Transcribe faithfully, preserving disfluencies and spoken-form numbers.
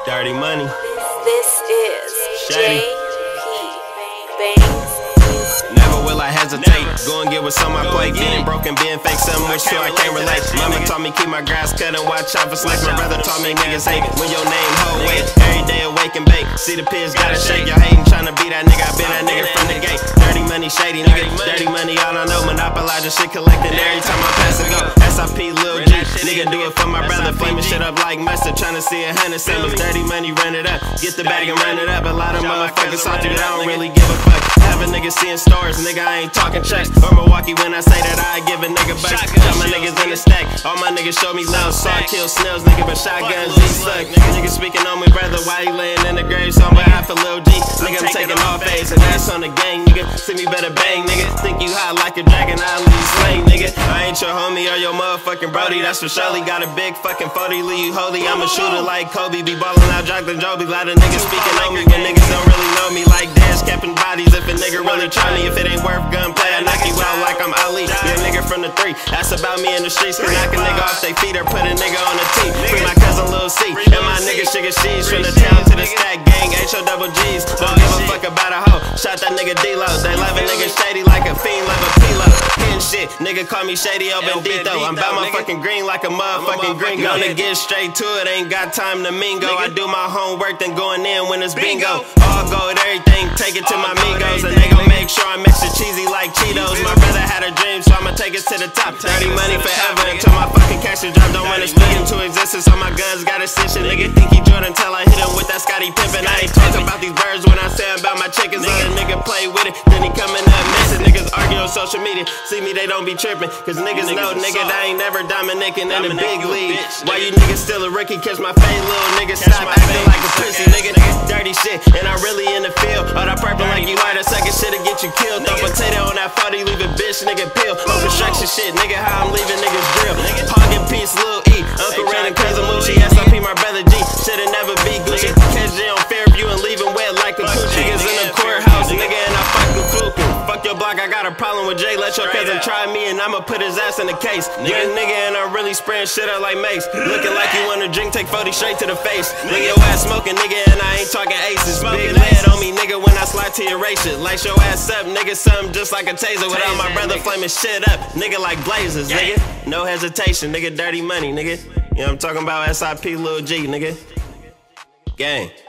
Dirty money. This is Shady. J P Banks. Never will I hesitate. Go and get what's on my plate. Getting broken, being fake, something with sure I can't relate. Mama taught me keep my grass cut and watch out for snakes. My brother taught me niggas hate when your name hold weight. Every day awake and bake. See the pigs gotta shake. Y'all hating tryna be that nigga. I been that nigga from the gate. Dirty money, shady nigga. Dirty money, all I know. Monopolizing shit collecting every time I pass it go. S I P, Lil G. Nigga do it for my brother. Flaming shit up like mustard. Tryna see a hundred same as dirty money. Run it up. Get the bag and run it up. A lot of motherfuckers salty, but I don't really give a fuck. Have a nigga seeing stars, nigga, I ain't talking checks. Or Milwaukee when I say that I give a nigga bucks. Got my niggas in the stack. All my niggas show me love. Saw kill snails, nigga, but shotguns, G suck. Nigga speaking on me, brother, why you laying in the grave? So I'm behind for Lil G. Nigga, I'm taking off face, and that's on the gang, nigga. See me better bang, nigga. Think you hot like a dragon, I'll leave you slain, nigga. I ain't your homie or your motherfucking brody. That's for surely. Got a big fucking forty, leave you holy. I'm a shooter like Kobe. Be ballin' out, Jonathan Joby. Lot of niggas speaking on me when niggas don't really know me. Like Dash, capping bodies. If a nigga really try me, if it ain't worth gunplay, I knock you out like I'm Ali. Yeah, nigga from the three. That's about me in the streets. Can knock a nigga off they feet or put a nigga on the tee. Free my cousin Lil C. And my nigga Sugar She's from the town to the stack gang. H O double G's. Don't give a fuck about a hoe. Shot that nigga D-Lo. They love a nigga shady like a fiend, love a P-Lo. Hitting shit. Nigga call me Shady El Bendito. I'm about my fucking green like a motherfucking gringo. Gonna get straight to it. Ain't got time to mingo. I do my homework then going in when it's bingo. All gold, everything. Take it to my amigos. And they gon' make sure I'm extra cheesy like Cheetos. My brother had a dream, so I'ma take it to the top. Dirty money forever until my fucking cash is drop. Don't wanna split into existence. All my guns got a stitch. Nigga think he Jordan till I hit him with that Scotty Pippen. I ain't talking about these birds when I say about my chickens. Other nigga play with it, then he coming up missing. Niggas argue on social media. See me, they don't be tripping. Cause niggas know, nigga, I ain't never Dominican in the big league. Why you niggas still a rookie? Catch my fade, little nigga. Stop acting like a pussy, nigga. Dirty shit, and I really in the field. All that purple like you light, that second shit'll get you killed. Throw potato on that forty, leave a bitch, nigga, peel. On construction shit, nigga, how I'm leaving niggas drill. Hog in peace, Lil E. Uncle Red and Cousin Moochie. S I P, my brother G. Should've never be Gucci. Catch J on Fairview and leave him wet like a coochie. Niggas in the courthouse, nigga, and I fucking fluking. Fuck your block, I got a problem with Jay. Let your cousin try me and I'ma put his ass in the case. Young nigga and I'm really spraying shit out like Mace. Looking like you wanna drink, take forty straight to the face. Look your ass smoking, nigga, and I ain't talking aces. Big lead on me, nigga, when I slide to your race shit. Light your ass up, nigga, something just like a taser. Without my brother flaming shit up, nigga, like blazers, nigga. No hesitation, nigga, dirty money, nigga. You know what I'm talking about, S I P, Lil G, nigga. Gang.